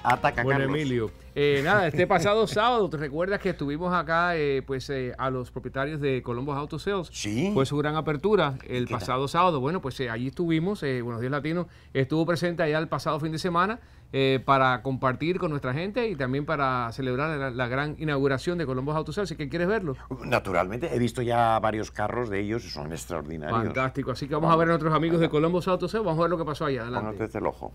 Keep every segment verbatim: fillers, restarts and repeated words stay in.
Ataca, Bueno, Carlos. Emilio. Eh, nada, este pasado sábado, ¿te recuerdas que estuvimos acá eh, pues eh, a los propietarios de Columbus Auto Sales? Sí. Fue su gran apertura el ¿Qué pasado sábado. Bueno, pues eh, allí estuvimos, eh, Buenos Días Latinos estuvo presente allá el pasado fin de semana eh, para compartir con nuestra gente y también para celebrar la, la gran inauguración de Columbus Auto Sales. ¿Y que quieres verlo? Naturalmente, he visto ya varios carros de ellos y son extraordinarios. Fantástico. Así que vamos, vamos a ver a nuestros amigos de Columbus Auto Sales. Vamos a ver lo que pasó allá. Adelante. Póngate el ojo.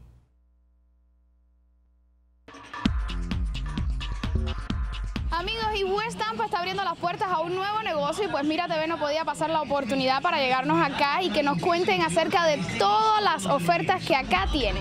Amigos, y West Tampa está abriendo las puertas a un nuevo negocio y pues Mira T V no podía pasar la oportunidad para llegarnos acá y que nos cuenten acerca de todas las ofertas que acá tienen.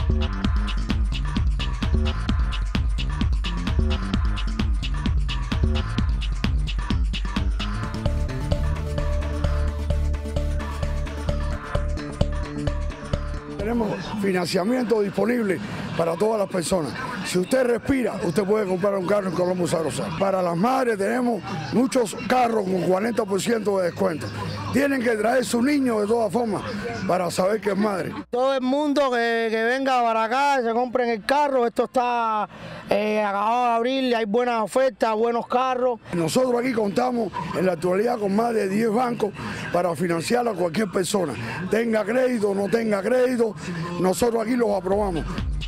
Tenemos financiamiento disponible para todas las personas. Si usted respira, usted puede comprar un carro en Columbus Auto Sales. Para las madres tenemos muchos carros con cuarenta por ciento de descuento. Tienen que traer su niño de todas formas para saber que es madre. Todo el mundo que, que venga para acá, se compren el carro. Esto está eh, acabado de abrir, hay buenas ofertas, buenos carros. Nosotros aquí contamos en la actualidad con más de diez bancos para financiar a cualquier persona. Tenga crédito o no tenga crédito, nosotros aquí los aprobamos.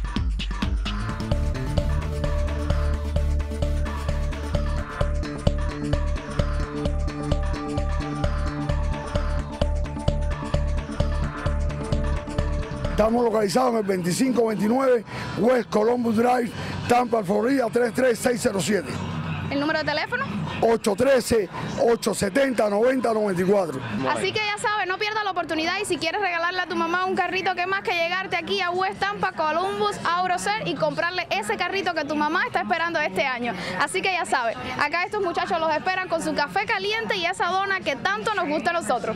Estamos localizados en el veinticinco veintinueve West Columbus Drive, Tampa, Florida, tres tres seis cero siete. ¿El número de teléfono? ocho uno tres, ocho siete cero, nueve cero nueve cuatro. Así que ya sabes, no pierdas la oportunidad y si quieres regalarle a tu mamá un carrito, que más que llegarte aquí a West Tampa, Columbus Auto Sales y comprarle ese carrito que tu mamá está esperando este año. Así que ya sabes, acá estos muchachos los esperan con su café caliente y esa dona que tanto nos gusta a nosotros.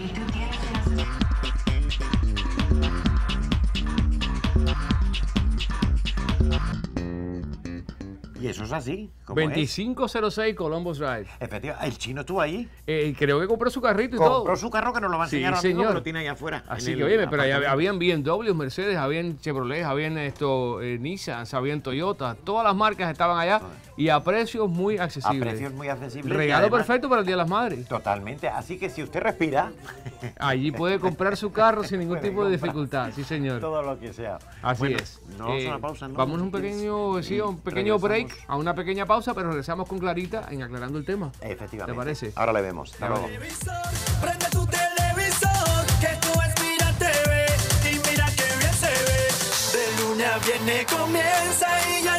Y eso es así. veinticinco cero seis Columbus Drive. Efectivamente, el chino estuvo ahí. Eh, creo que compró su carrito y compró todo. Compró su carro que nos lo va a enseñar, sí, amigo, señor. que lo tiene ahí afuera. Así que, oye, pero ahí habían B M W, Mercedes, habían Chevrolet, habían esto, eh, Nissan, habían Toyota. Todas las marcas estaban allá y a precios muy accesibles. A precios muy accesibles. Regalo además, perfecto para el Día de las Madres. Totalmente. Así que si usted respira... allí puede comprar su carro sin ningún tipo de dificultad. Sí, señor. Todo lo que sea. Así bueno, es. No vamos eh, a una pausa, ¿no? Vamos a un pequeño, sí, un pequeño break, a una pequeña pausa, pero regresamos con Clarita en Aclarando el Tema. Efectivamente. ¿Te parece? Ahora le vemos. Hasta luego. Prende tu televisor, que tú es Mira T V y mira que bien se ve. De lunes a viernes comienza y ya